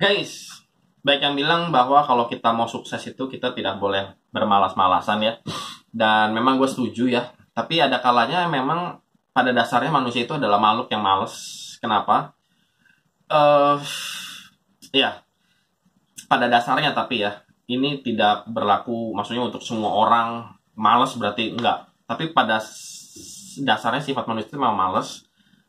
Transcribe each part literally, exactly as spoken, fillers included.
Guys, baik yang bilang bahwa kalau kita mau sukses itu kita tidak boleh bermalas-malasan ya. Dan memang gue setuju ya. Tapi ada kalanya memang pada dasarnya manusia itu adalah makhluk yang males. Kenapa? Eh, ya, pada dasarnya tapi ya, ini tidak berlaku maksudnya untuk semua orang males berarti enggak. Tapi pada dasarnya sifat manusia itu memang males.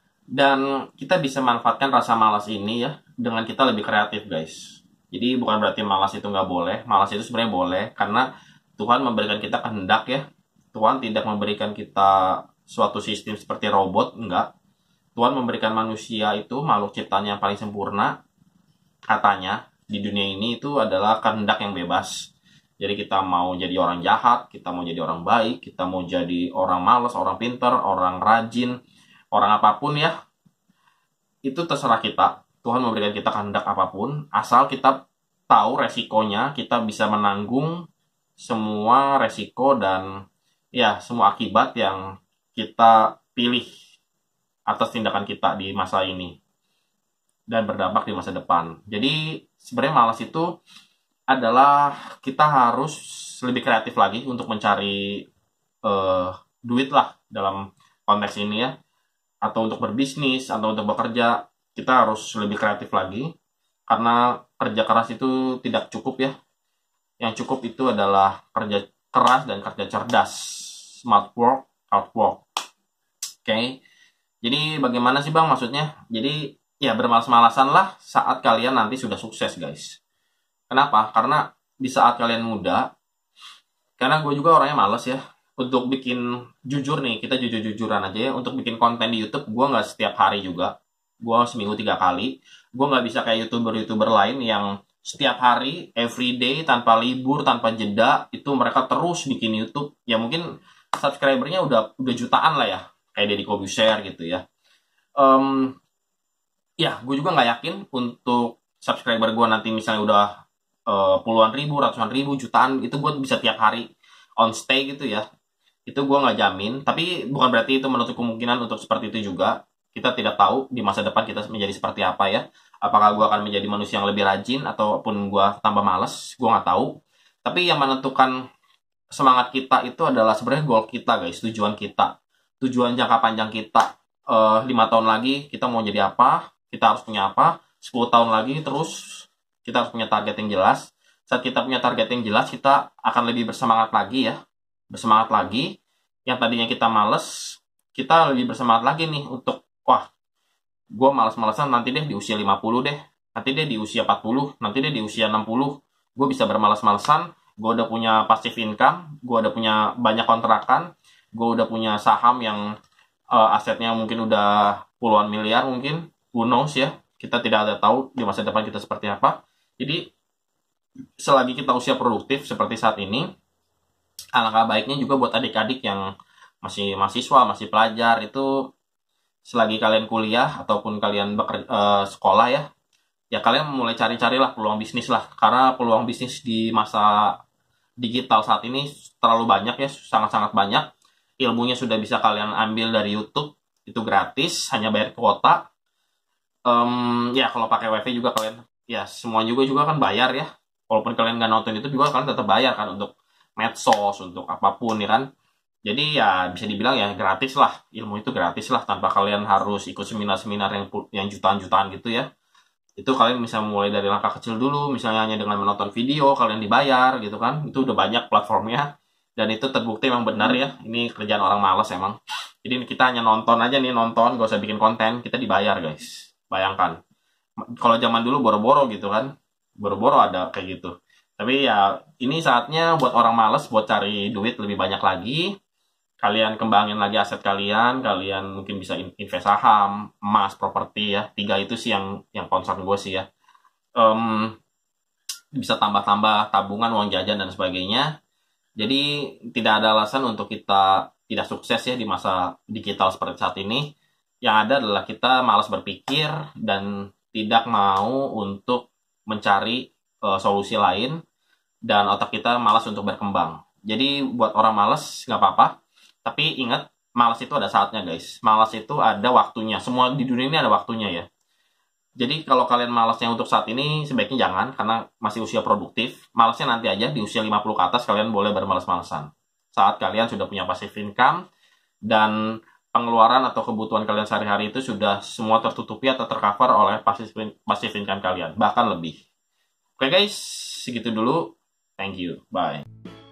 Dan kita bisa manfaatkan rasa malas ini ya dengan kita lebih kreatif guys. Jadi bukan berarti malas itu nggak boleh. Malas itu sebenarnya boleh karena Tuhan memberikan kita kehendak ya. Tuhan tidak memberikan kita suatu sistem seperti robot, enggak. Tuhan memberikan manusia itu makhluk ciptanya yang paling sempurna. Katanya di dunia ini itu adalah kehendak yang bebas. Jadi kita mau jadi orang jahat, kita mau jadi orang baik, kita mau jadi orang malas, orang pinter, orang rajin, orang apapun ya, itu terserah kita. Tuhan memberikan kita kehendak apapun, asal kita tahu resikonya, kita bisa menanggung semua resiko dan ya semua akibat yang kita pilih atas tindakan kita di masa ini dan berdampak di masa depan. Jadi sebenarnya malas itu adalah kita harus lebih kreatif lagi untuk mencari uh, duit lah dalam konteks ini ya, atau untuk berbisnis atau untuk bekerja. Kita harus lebih kreatif lagi karena kerja keras itu tidak cukup ya. Yang cukup itu adalah kerja keras dan kerja cerdas. Smart work, hard work. Oke. Okay? Jadi bagaimana sih Bang maksudnya? Jadi ya bermalas-malasan lah saat kalian nanti sudah sukses guys. Kenapa? Karena di saat kalian muda, karena gue juga orangnya males ya. Untuk bikin jujur nih, kita jujur-jujuran aja ya. Untuk bikin konten di YouTube, gue nggak setiap hari juga. Gue seminggu tiga kali. Gue nggak bisa kayak youtuber-youtuber lain yang setiap hari, everyday, tanpa libur, tanpa jeda, itu mereka terus bikin YouTube. Ya mungkin subscribernya udah udah jutaan lah ya, kayak Deddy Corbuzier gitu ya. Um, ya, gue juga nggak yakin untuk subscriber gue nanti misalnya udah uh, puluhan ribu, ratusan ribu, jutaan, itu gue bisa tiap hari on stay gitu ya. Itu gue nggak jamin, tapi bukan berarti itu menutup kemungkinan untuk seperti itu juga. Kita tidak tahu di masa depan kita menjadi seperti apa ya. Apakah gue akan menjadi manusia yang lebih rajin ataupun gue tambah males, gue nggak tahu. Tapi yang menentukan semangat kita itu adalah sebenarnya goal kita guys, tujuan kita, tujuan jangka panjang kita. Uh, lima tahun lagi kita mau jadi apa, kita harus punya apa, sepuluh tahun lagi terus kita harus punya target yang jelas. Saat kita punya target yang jelas, kita akan lebih bersemangat lagi ya, bersemangat lagi. Yang tadinya kita males, kita lebih bersemangat lagi nih untuk wah, gue malas-malasan nanti deh di usia lima puluh deh, nanti deh di usia empat puluh, nanti deh di usia enam puluh, gue bisa bermalas-malasan, gue udah punya passive income, gue udah punya banyak kontrakan, gue udah punya saham yang uh, asetnya mungkin udah puluhan miliar mungkin, who knows ya, kita tidak ada tahu di masa depan kita seperti apa. Jadi selagi kita usia produktif seperti saat ini, alangkah baiknya juga buat adik-adik yang masih mahasiswa, masih pelajar itu, selagi kalian kuliah ataupun kalian bekerja, uh, sekolah ya, ya kalian mulai cari-carilah peluang bisnis lah. Karena peluang bisnis di masa digital saat ini terlalu banyak ya, sangat-sangat banyak. Ilmunya sudah bisa kalian ambil dari YouTube, itu gratis, hanya bayar kuota. Um, ya kalau pakai wifi juga kalian, ya semua juga juga kan bayar ya. Walaupun kalian nggak nonton itu juga kalian tetap bayar kan untuk medsos, untuk apapun ya kan. Jadi ya bisa dibilang ya gratis lah, ilmu itu gratis lah tanpa kalian harus ikut seminar-seminar yang yang jutaan-jutaan gitu ya. Itu kalian bisa mulai dari langkah kecil dulu, misalnya hanya dengan menonton video kalian dibayar gitu kan. Itu udah banyak platformnya dan itu terbukti memang benar ya. Ini kerjaan orang malas emang. Jadi kita hanya nonton aja nih, nonton, gak usah bikin konten, kita dibayar guys. Bayangkan. Kalau zaman dulu boro-boro gitu kan. Boro-boro ada kayak gitu. Tapi ya ini saatnya buat orang malas buat cari duit lebih banyak lagi. Kalian kembangin lagi aset kalian, kalian mungkin bisa invest saham, emas, properti ya. Tiga itu sih yang yang concern gue sih ya. Um, bisa tambah-tambah tabungan, uang jajan dan sebagainya. Jadi tidak ada alasan untuk kita tidak sukses ya di masa digital seperti saat ini. Yang ada adalah kita malas berpikir dan tidak mau untuk mencari uh, solusi lain, dan otak kita malas untuk berkembang. Jadi buat orang malas nggak apa-apa. Tapi ingat, malas itu ada saatnya guys. Malas itu ada waktunya. Semua di dunia ini ada waktunya ya. Jadi kalau kalian malasnya untuk saat ini, sebaiknya jangan, karena masih usia produktif. Malasnya nanti aja, di usia lima puluh ke atas kalian boleh bermalas-malasan. Saat kalian sudah punya passive income, dan pengeluaran atau kebutuhan kalian sehari-hari itu sudah semua tertutupi atau tercover oleh passive, passive income kalian, bahkan lebih. Oke guys, segitu dulu. Thank you, bye.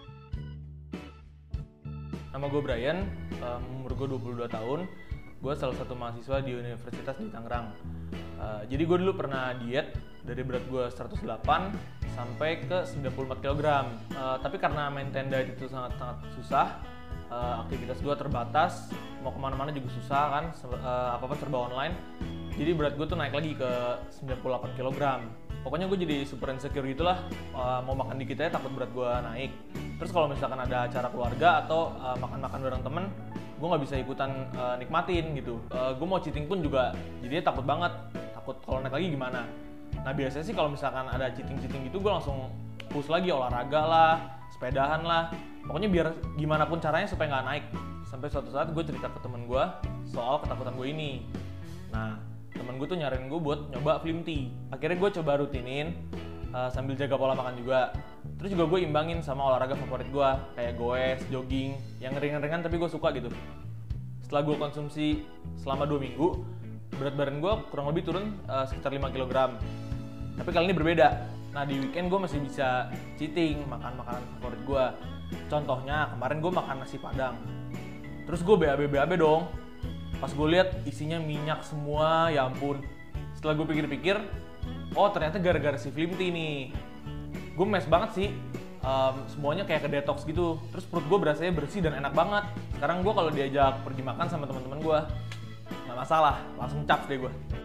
Nama gue Brian, um, umur gue dua puluh dua tahun. Gue salah satu mahasiswa di Universitas di Tangerang. Uh, jadi gue dulu pernah diet dari berat gue seratus delapan sampai ke sembilan puluh empat kilogram. Uh, tapi karena maintain diet itu sangat-sangat susah, uh, aktivitas gue terbatas, mau kemana-mana juga susah kan, uh, apa-apa serba online. Jadi berat gue tuh naik lagi ke sembilan puluh delapan kilogram. Pokoknya gue jadi super insecure gitulah, uh, mau makan dikit aja takut berat gue naik. Terus kalau misalkan ada acara keluarga atau uh, makan-makan bareng temen, gue nggak bisa ikutan uh, nikmatin gitu. Uh, gue mau cheating pun juga jadinya takut banget, takut kalau naik lagi gimana. Nah biasanya sih kalau misalkan ada cheating-cheating gitu, gue langsung push lagi, olahraga lah, sepedahan lah. Pokoknya biar gimana pun caranya supaya nggak naik. Sampai suatu saat gue cerita ke temen gue soal ketakutan gue ini. Nah temen gue tuh nyaranin gue buat nyoba Flim Tea. Akhirnya gue coba rutinin uh, sambil jaga pola makan juga. Terus juga gue imbangin sama olahraga favorit gue, kayak goes, jogging, yang ringan-ringan tapi gue suka gitu. Setelah gue konsumsi selama dua minggu, berat badan gue kurang lebih turun uh, sekitar lima kilogram. Tapi kali ini berbeda. Nah di weekend gue masih bisa cheating, makan makanan favorit gue. Contohnya kemarin gue makan nasi padang. Terus gue B A B B A B dong. Pas gue lihat isinya minyak semua, ya ampun. Setelah gue pikir-pikir, oh ternyata gara-gara si Flim Tea nih. Gue mes banget sih, um, semuanya kayak ke detox gitu. Terus perut gue berasanya bersih dan enak banget. Sekarang gue kalau diajak pergi makan sama teman-teman gue, nggak masalah, langsung caps deh gue.